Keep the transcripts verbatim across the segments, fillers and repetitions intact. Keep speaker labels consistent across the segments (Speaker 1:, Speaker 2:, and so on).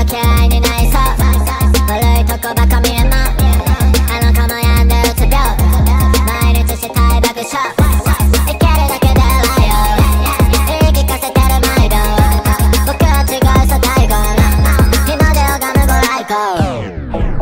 Speaker 1: は嫌いになりそう悪いとこばか見えまあの子も病んでうつ病毎日したい爆笑生きるだけでライオ言い聞かせてる毎秒僕は違うさ大根日の出拝むご来光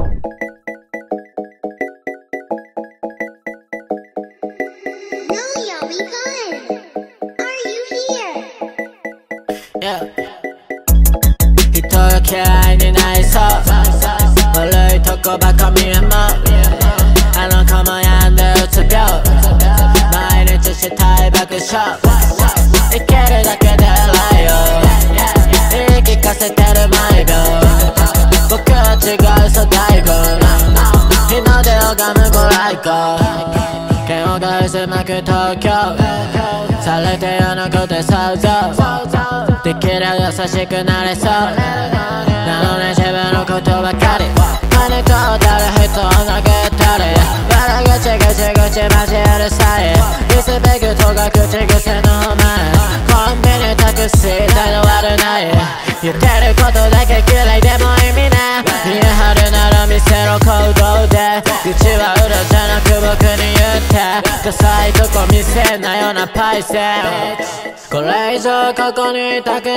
Speaker 1: 人が嫌いになりそう悪いとこばか見えまあの子も病んでうつ病毎日したい爆笑生きるだけでライオ言い聞かせてる毎秒僕は違うさ大根日の出拝むご来光剣を返すまく東京されてよのこと想像できる優しくなれそうなのに自分のことばかり金とたる人を投げたり悪口ぐちぐち交えるさえリスペクトが口癖の前コンビニタクシー態度悪ない言ってることだけ嫌いでも意味ね見え張るなら見せろ行動でうちは裏じゃなく僕に言ってダサいとこ見せんなよなパイセンこれ以上ここにいたく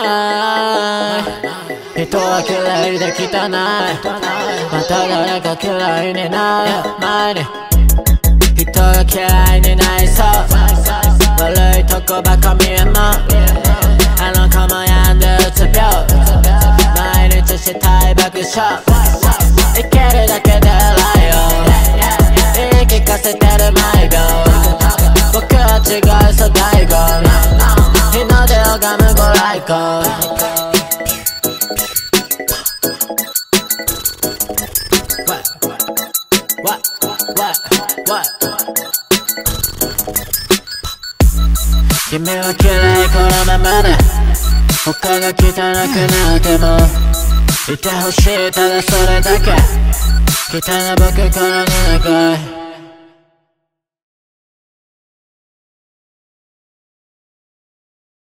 Speaker 1: ない人は嫌いで汚いまた誰か嫌いになる前に人が嫌いになりそう悪いとこばか見えまあの子も病んでうつ病毎日したい爆笑生きるだけでライオ言い聞かせてる毎秒僕は違うさ大根日の出拝むご来光君は嫌いこのままで他が汚くなってもいてほしいただそれだけ汚い僕からの願い